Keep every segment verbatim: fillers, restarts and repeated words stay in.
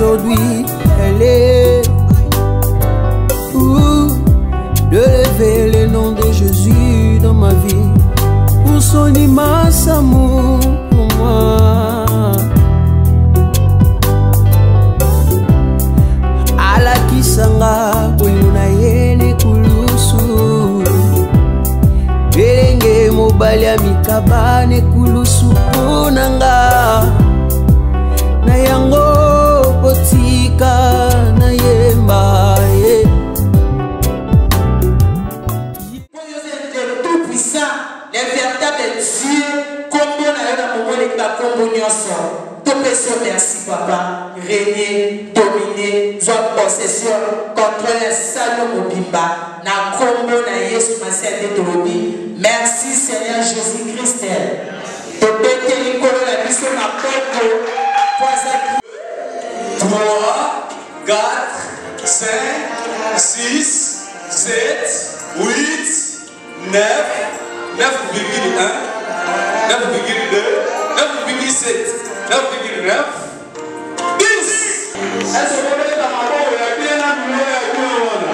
aujourd'hui, elle est où de lever le nom de Jésus dans ma vie, pour son immense amour pour moi. Alakisanga boyuna yene kulusu, belenge mobali ya mikaba ne kulusu ponanga, na yango botika na yemba ye. Tout puissant, les véritables Dieu, comme on a eu dans mon monde la communion. Merci papa, régner, dominer, soit possession, contrôler salon mobimba, na combo na Yesu Massia de Tolobi. Merci Seigneur Jésus-Christ. trois, quatre, cinq, six, sept, huit, neuf, neuf virgule un, neuf virgule deux, neuf virgule sept, neuf virgule neuf, dix. Est-ce que vous voulez dans ma voix, il y a bien un million et un million.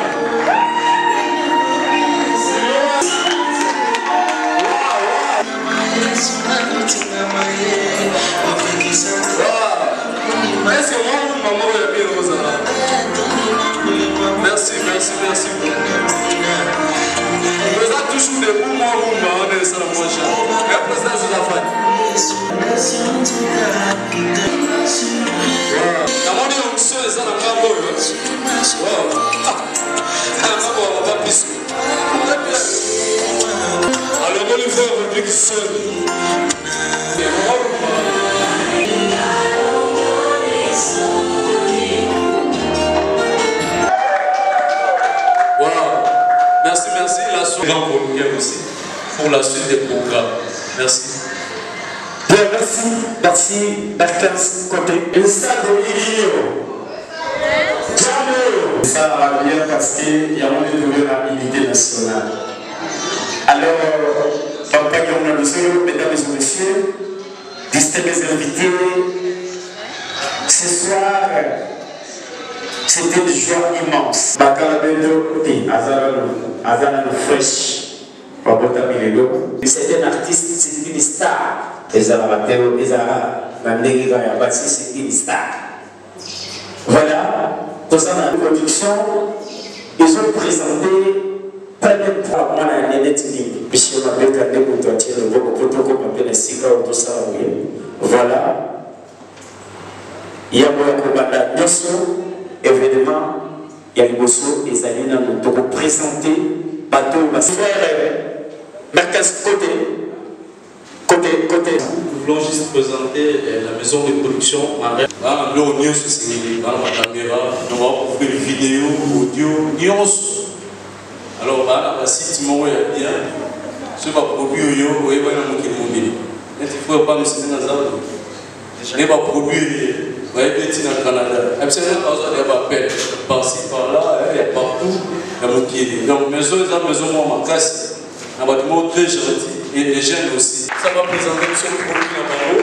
Est-ce que moi, maman, il y a bien Rosa? Merci, merci, merci. Vous êtes toujours debout, moi, vous m'avez ça la prochaine. Et après ça, c'est la fin. Comment dire, on se les a dans la boue. Wow. Ah, on va pas pisser. Alors, on les fait avec seul. Wow. Merci, merci. La soirée grand volontaire aussi pour la suite des programmes. Merci. Bien, merci. Merci. Bertens côté. Et ça, ça va bien parce qu'il y a un de la unité nationale. Alors, papa, on a le seul, mesdames et messieurs, distingués invités, ce soir, c'était une joie immense. C'est un artiste, c'est une star. C'est une star. Voilà, dans la production, ils ont présenté pas même trois mois à l'année puisqu'on m'appelle Kandé Moutouatier, le beau protocole qu'on m'appelle Sika ou tout ça. Voilà. Il y a un événement, il y a les bosso, et ça vient de présenter bateau, ma frère, Mercas côté, côté, côté. Nous voulons juste présenter la maison de production. Ah, nous avons c'est dans la caméra, nous avons fait des vidéos, audio, news. Alors, là, la site m'a bien. Ce va produire yo, vous voyez, il y a mobile. Il faut pas me citer dans ça. Je n'ai pas produit. Vous voyez, il y a dans le Canada. Absolument, il y a pas peine. Par-ci, par-là, il y a partout. Il y a mobile. Donc, maison, c'est la maison, moi, ma casse. Un bâtiment très gentil. Et les jeunes aussi. Ça va présenter ce produit dans le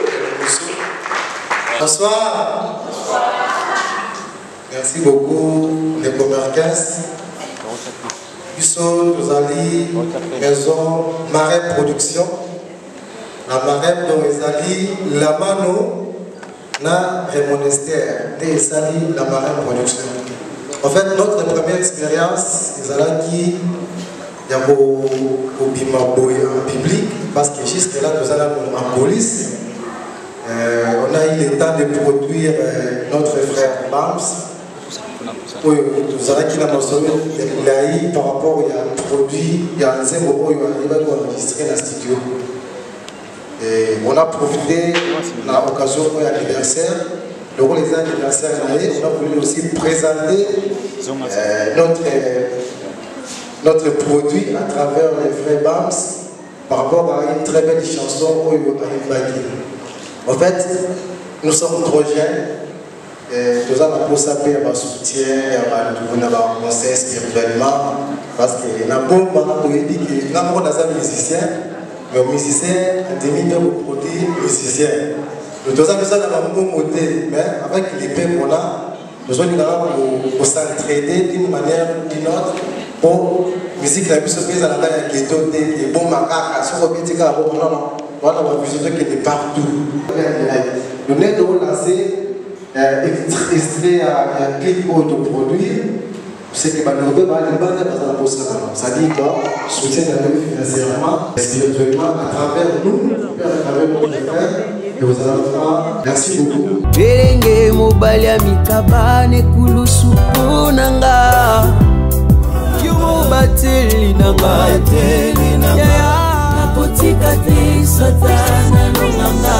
Bonsoir. Bonsoir. Merci beaucoup, les commerçants. Nous sommes allés maison Marais Production. La Marais dont ils allés la mano na Remonester. Et ils allés la Marais Production. En fait, notre première expérience, ils allaient qui il y a au Bima Boy en public parce que jusque là nous allons en police. Euh, on a eu le temps de produire euh, notre frère Bams. Oui, nous avons qui l'a mentionné, il a eu par rapport à un produit, il y a un zéro, il va nous enregistrer dans le studio. Et on a profité de l'occasion de l'anniversaire. Le rôle des anniversaires, on a voulu aussi présenter euh, notre, euh, notre produit à travers les frères Bams par rapport à une très belle chanson au En fait, nous sommes trop jeunes. Nous avons pour saper un soutien, un conseil spirituellement. Parce que nous avons dit que nous avons des musiciens, mais les musiciens ont demi de produits musiciens. Nous avons besoin d'un bon modèle, mais avec les paix qu'on a, nous allons s'entraider d'une manière ou d'une autre pour musique la musique mise à la taille qui est dotée et bon macaca sur le petit cas bon non non voilà on va visiter qui est partout nous venons de lancer extrait à clip autoproduit c'est que bah nous devons aller dans la poste ça dit quoi soutien financièrement spirituellement à travers nous à travers nos frères et vous allez voir merci beaucoup Belenge mobali ya mikabane kulusu nanga Yo bateli nanga bateli nanga napotika te satana nanga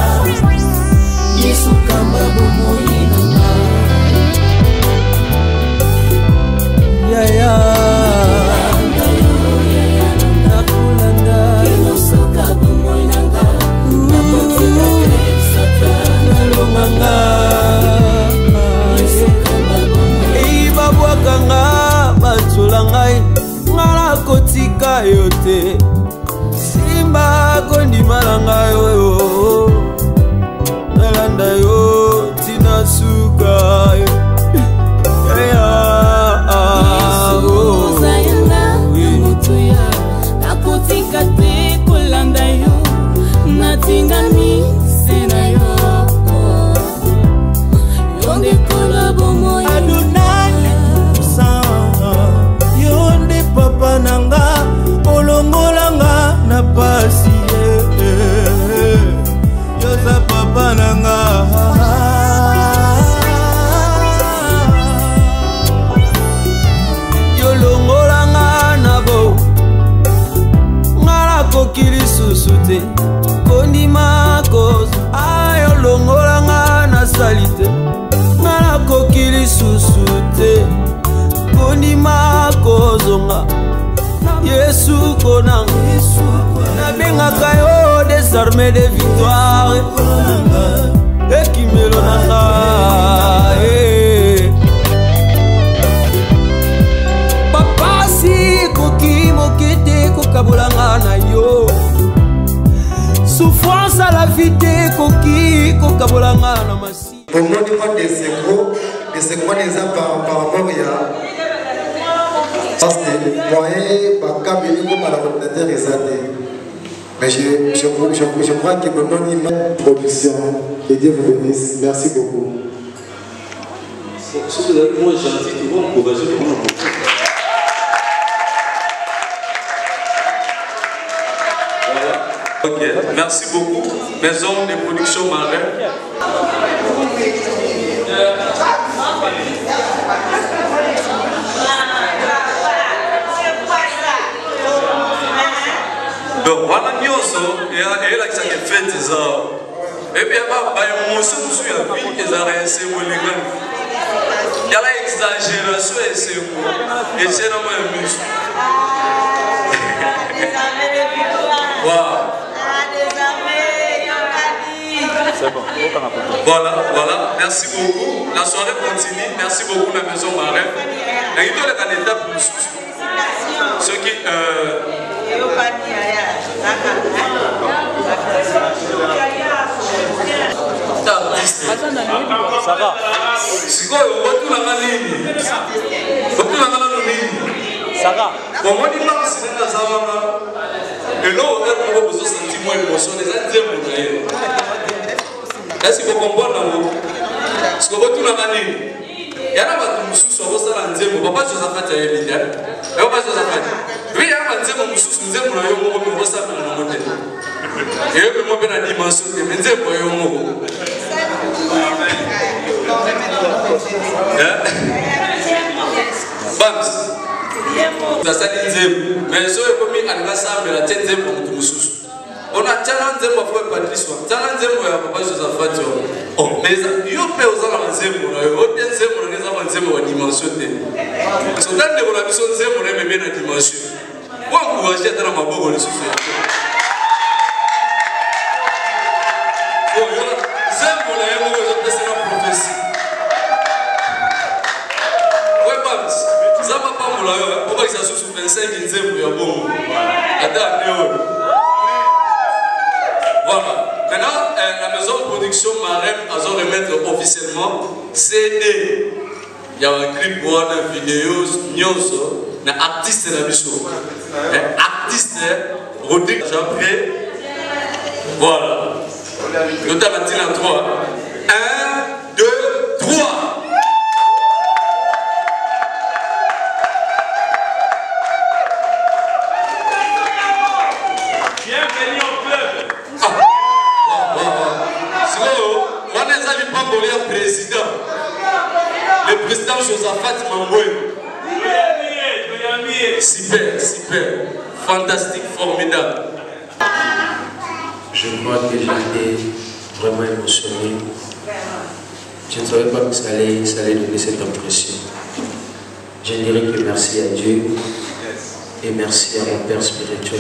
Yesu kamba bomoi nanga Ya ya nakulanda Yesu kamba bomoi nanga napotika te satana nanga Yesu kamba bomoi Iba bwakanga batula ngai ngala kotika yote Simba kondima nanga yo nalanda yo tina suka Yesu zayanga namutuya nakotika te kolanda yo natingami sena yo Yonde kola bomoi Adonai Yonde papa nanga olongolanga na pasi Yosa papa nanga Yolongolanga na bo Ngala kokili susute Kondima kozo Ayolongolanga na salite Ngala kokili susute Kondima kozonga Yesu konanga Nabengaka yo des armées de victoire Ekimelo nanga Papa si koki mokete kokabulanga na yo Souffrance à la vie te koki kokabulanga na masi Au moins des échos, des échos des par rapport à parce que moi, je comme à la ordinateur mais je, je, je, je crois que mon nom est production. Et Dieu vous bénisse. Merci beaucoup. Si vous êtes moins gentil, tu vas encourager le monde. Ok, merci beaucoup. Maison de production Marais. Donc voilà nyonso et là que ça fait ça et puis ba ba emotion sur la vie et ça reste molingan il y a la exagération et c'est et c'est dans moi mus voilà voilà merci beaucoup la soirée continue merci beaucoup la maison Marais et il doit être en étape plus ceux qui euh ça va. Si quoi, on va tout la ligne. On va tout la ligne. Ça va. Bon, moi, je dis que c'est un savant. Et là, on a besoin de sentiments émotionnels. Est-ce que vous comprenez? Parce que vous tout la ligne. Il y a un peu de sous sur ça, on ne va pas Josaphat à Elie. On va pas Josaphat. Oui, il y a un peu de sous, nous avons un peu de ça dans le modèle. Et eux, nous avons une dimension de métier pour eux. Bams. Ça s'est dit, mais ce que comme il a la salle de la tête de mon sous. On a challenge de mon frère Patrice, challenge de mon papa Josaphat. Oh, mais il peut aux avancer pour eux. On tient ces pour les avancer pour la dimension de. So dans les relations c'est pour les mêmes la dimension. Pour encourager dans ma boue le souffle. Oh, c'est pour les héros de la prophétie. Ouais, Bams. Ça va pas pour la pourquoi ça sous vingt-cinq quinze pour ya bon. Attends, voilà. Maintenant, euh, la maison de production Marais a remettre officiellement C D. il y a un clip ou une vidéo, nyoso, un artiste de la bichou. Un artiste, Rodrigue, après. Voilà. Nous t'avons dit en trois. Un, deux, trois. Bienvenue au club. Ah. Wow, wow, wow. Sinon, on est allé pas voler un président. Le président Josaphat Mamboué. Super, super. Fantastique, formidable. Je crois que j'étais vraiment émotionné. Je ne savais pas que ça allait, ça allait donner cette impression. Je dirais que merci à Dieu et merci à mon Père spirituel.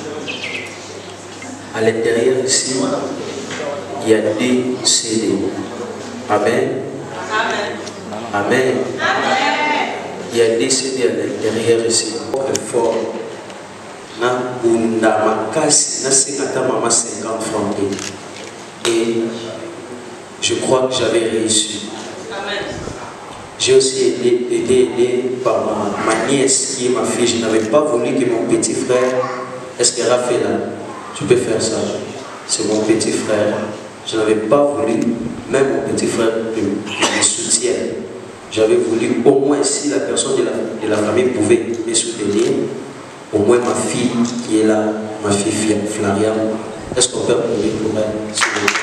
À l'intérieur ici, il y a deux C D. Amen. Amen. Il y a des C D à l'intérieur ici. Fort. Na bunda makasi na sekata mama cinquante francs. Et je crois que j'avais réussi. J'ai aussi été, été aidé par ma, ma nièce qui est ma fille. Je n'avais pas voulu que mon petit frère, est-ce que Raphaël, tu peux faire ça? C'est mon petit frère. Je n'avais pas voulu, même mon petit frère, que me soutienne. J'avais voulu, au moins si la personne de la, de la famille pouvait me soutenir, au moins ma fille qui est là, ma fille Flaria, est-ce qu'on peut applaudir pour elle?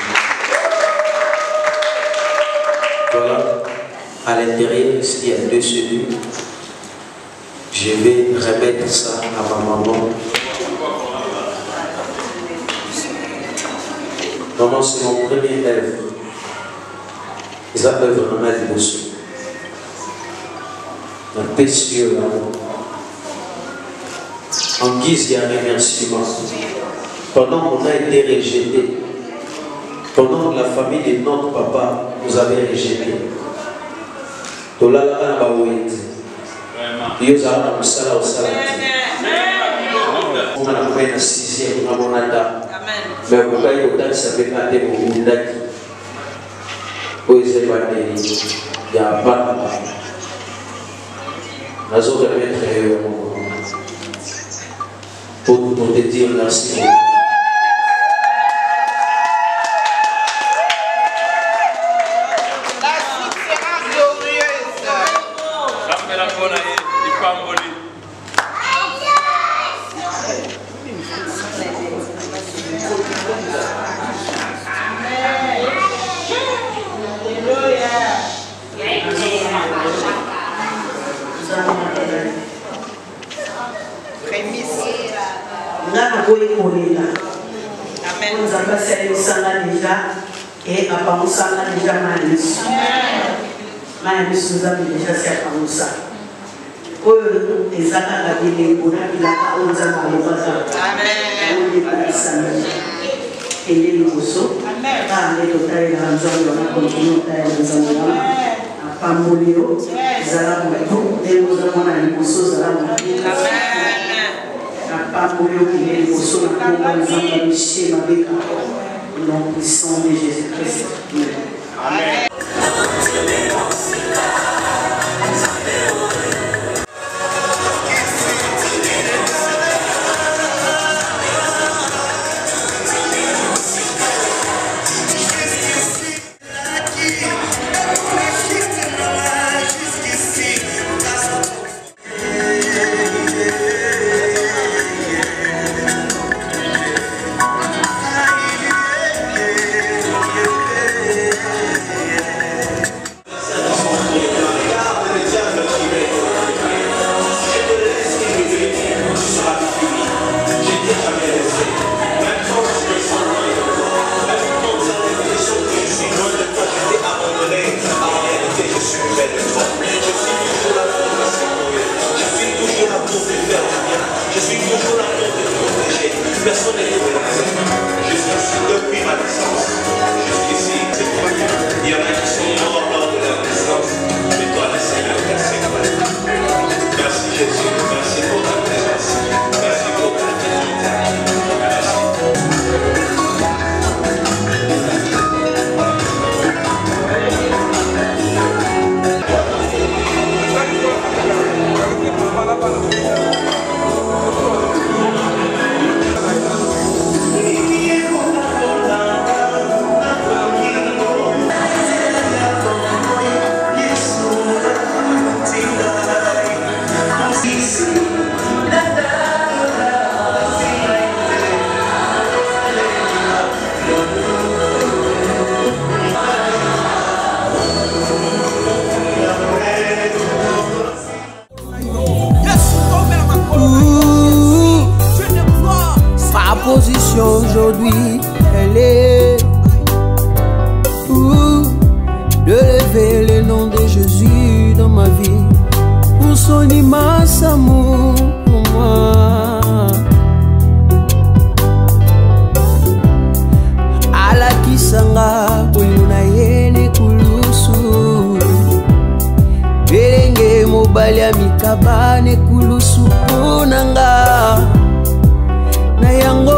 Voilà, à l'intérieur ici, il y a deux cellules. Je vais remettre ça à ma maman. Maman, c'est mon premier œuvre. Ils appellent vraiment l'émotion. Un précieux amour. En guise d'un remerciement. Pendant qu'on a été rejeté, pendant que la famille de notre papa nous avait rejeté, Tolala Bawit, Yozara Musala Osala, on a fait un sixième Ramonata, mais on va y aller, ça fait un des mots d'Aki. Il y a pas de chose à mettre pour, pour te dire merci. La suite sera glorieuse. Ça fait la bonne année du Pamboli. Amen. Nous avons fait le déjà et après nous avons déjà Maïs. Maïs nous avons déjà fait comme ça. Pour les attaques à l'île, pour la ville, nous avons Amen. Et les Mousseaux, dans les hôtels, dans la zone de la communauté, nous avons Pambolio, Zalamou, et nous avons les Mousseaux, Zalamou. Pambolio qui est les Mousseaux, nous avons les Michel Mabeka, au nom puissant de Jésus-Christ. Amen. aujourd'hui, elle est pour de lever le nom de Jésus dans ma vie, pour son immense amour pour moi. Alakisanga boyuna yene kulusu, elenge mobali ya mikaba ne kulusu ponanga na yango